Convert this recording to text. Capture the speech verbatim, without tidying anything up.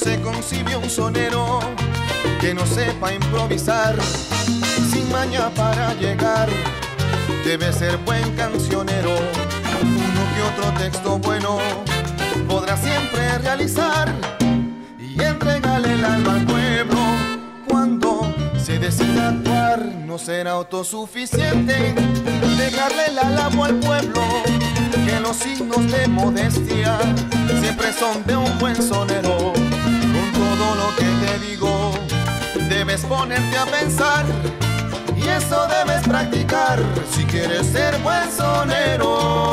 se concibe un sonero que no sepa improvisar, sin maña para llegar. Debe ser buen cancionero, uno que otro texto bueno podrá siempre realizar y entregarle el alma al pueblo. Cuando se decida actuar, no será autosuficiente dejarle el alabo al pueblo, que los signos de modestia siempre son de un buen sonero. Con todo lo que te digo, debes ponerte a pensar, y eso debes practicar si quieres ser buen sonero.